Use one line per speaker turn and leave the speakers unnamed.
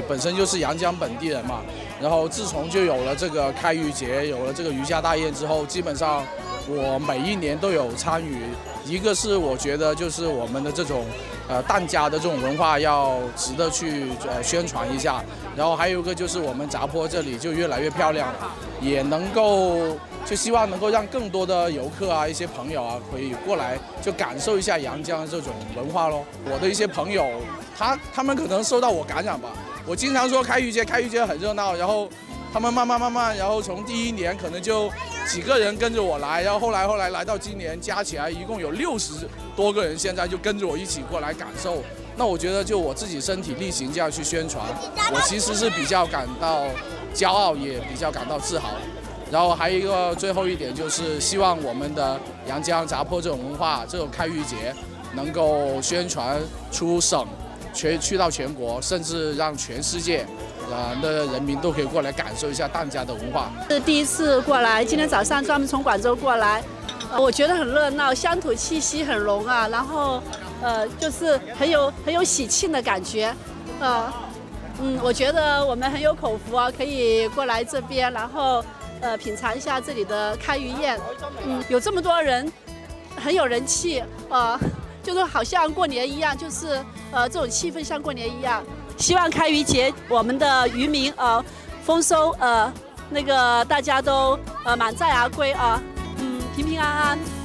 本身就是阳江本地人嘛，然后自从就有了这个开渔节，有了这个渔家大宴之后，基本上我每一年都有参与。一个是我觉得就是我们的这种疍家的这种文化要值得去宣传一下，然后还有一个就是我们闸坡这里就越来越漂亮，也能够就希望能够让更多的游客啊、一些朋友啊可以过来就感受一下阳江这种文化咯。我的一些朋友，他们可能受到我感染吧。我经常说开渔节很热闹，然后他们慢慢，然后从第一年可能就几个人跟着我来，然后后来来到今年加起来一共有60多个人，现在就跟着我一起过来感受。那我觉得就我自己身体力行这样去宣传，我其实是比较感到骄傲，也比较感到自豪。然后还有一个最后一点就是希望我们的阳江闸坡这种文化，这种开渔节能够宣传出省，去到全国，甚至让全世界的人民都可以过来感受一下疍家的文化。
是第一次过来，今天早上专门从广州过来，我觉得很热闹，乡土气息很浓啊，然后就是很有喜庆的感觉，我觉得我们很有口福啊，可以过来这边，然后品尝一下这里的开渔宴，有这么多人，很有人气，就是好像过年一样，就是这种气氛像过年一样。希望开渔节我们的渔民丰收，那个大家都满载而归啊，平平安安。